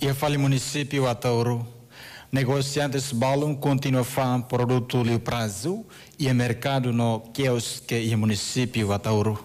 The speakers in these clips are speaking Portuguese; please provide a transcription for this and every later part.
E fala município Atauro. Negociantes balão continuam a fazer produto no prazo e o mercado no quiosque e município Atauro.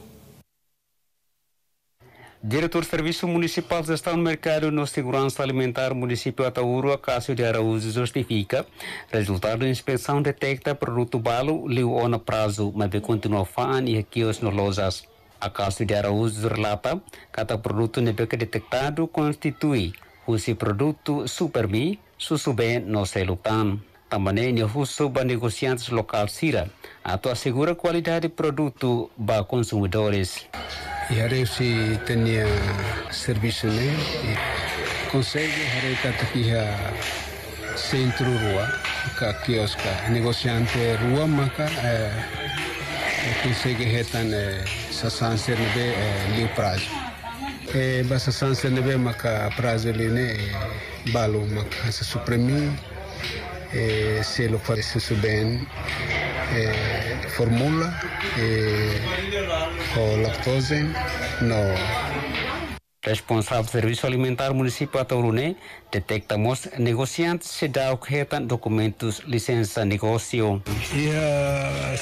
Diretor Serviço Municipal de Gestão do Mercado no Segurança Alimentar Município Atauro, Acácio de Araújo, justifica resultado da inspeção detecta produto balo liu no prazo, mas continua a fazer e quiosque nas lojas. Acácio de Araújo relata que cada produto que detectado constitui esse produto supermi, susube no celutan. Também o uso para negociantes locais sira, a assegura a qualidade do produto para consumidores. E harei se tenha serviço né, consegue harei kata pihak centro rua, ka kioska negociante rua maka consegue retan sasanser nebe liu prazo. Basa sanser nebe maka prazo line balu maka sa supremi selo para se bem formula ou lactose no. Responsável do Serviço Alimentar Município Ataurune detectamos negociantes se dá o que retam documentos licença negócio. E a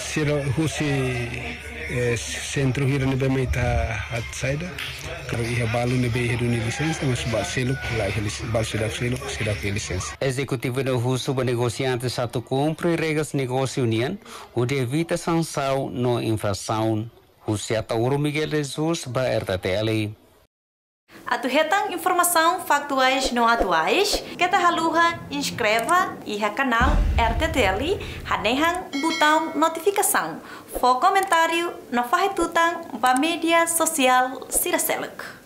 centro hira nebe meita outside kalau ia balu nebe heduni licença mas baselo lá bal sudah licença. Executivo do uso para negociantes satu cumpre regras negócio união o de evita sanção no infração. O Atauro Miguel Jesus para RTTL. Atuhetang informação factuais não atuais, que haluha inscreva e a canal RTTL, hanehang botão notificação. For comentário, não faz tutang para mídia social Siraselek.